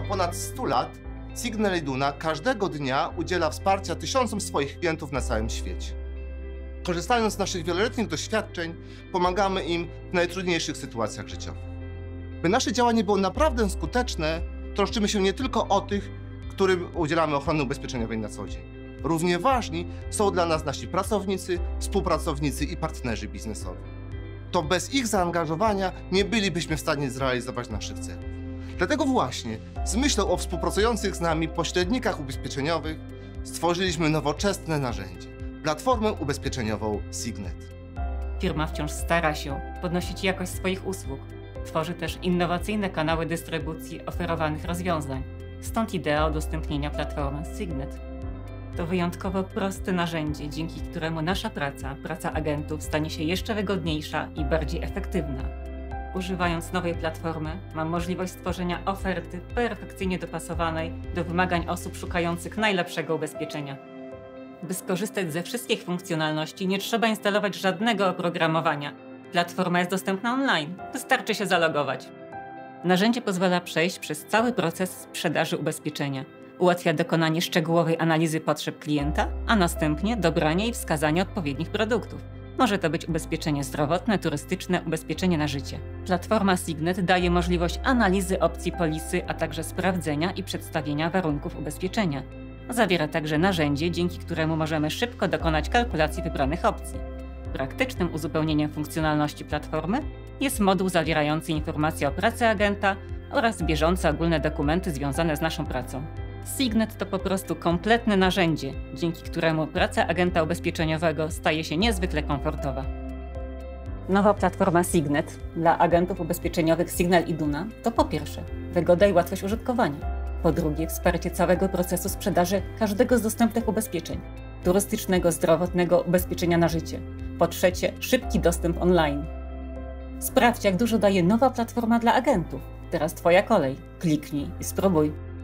Od ponad 100 lat Signal Iduna każdego dnia udziela wsparcia tysiącom swoich klientów na całym świecie. Korzystając z naszych wieloletnich doświadczeń, pomagamy im w najtrudniejszych sytuacjach życiowych. By nasze działanie było naprawdę skuteczne, troszczymy się nie tylko o tych, którym udzielamy ochrony ubezpieczeniowej na co dzień. Równie ważni są dla nas nasi pracownicy, współpracownicy i partnerzy biznesowi. To bez ich zaangażowania nie bylibyśmy w stanie zrealizować naszych celów. Dlatego właśnie, z myślą o współpracujących z nami pośrednikach ubezpieczeniowych, stworzyliśmy nowoczesne narzędzie – platformę ubezpieczeniową Signet. Firma wciąż stara się podnosić jakość swoich usług. Tworzy też innowacyjne kanały dystrybucji oferowanych rozwiązań. Stąd idea udostępnienia platformy Signet. To wyjątkowo proste narzędzie, dzięki któremu nasza praca agentów stanie się jeszcze wygodniejsza i bardziej efektywna. Używając nowej platformy, mam możliwość stworzenia oferty perfekcyjnie dopasowanej do wymagań osób szukających najlepszego ubezpieczenia. By skorzystać ze wszystkich funkcjonalności, nie trzeba instalować żadnego oprogramowania. Platforma jest dostępna online, wystarczy się zalogować. Narzędzie pozwala przejść przez cały proces sprzedaży ubezpieczenia. Ułatwia dokonanie szczegółowej analizy potrzeb klienta, a następnie dobranie i wskazanie odpowiednich produktów. Może to być ubezpieczenie zdrowotne, turystyczne, ubezpieczenie na życie. Platforma Signet daje możliwość analizy opcji polisy, a także sprawdzenia i przedstawienia warunków ubezpieczenia. Zawiera także narzędzie, dzięki któremu możemy szybko dokonać kalkulacji wybranych opcji. Praktycznym uzupełnieniem funkcjonalności platformy jest moduł zawierający informacje o pracy agenta oraz bieżące ogólne dokumenty związane z naszą pracą. Signet to po prostu kompletne narzędzie, dzięki któremu praca agenta ubezpieczeniowego staje się niezwykle komfortowa. Nowa platforma Signet dla agentów ubezpieczeniowych Signal Iduna to po pierwsze wygoda i łatwość użytkowania, po drugie wsparcie całego procesu sprzedaży każdego z dostępnych ubezpieczeń, turystycznego, zdrowotnego, ubezpieczenia na życie, po trzecie szybki dostęp online. Sprawdź, jak dużo daje nowa platforma dla agentów. Teraz Twoja kolej. Kliknij i spróbuj.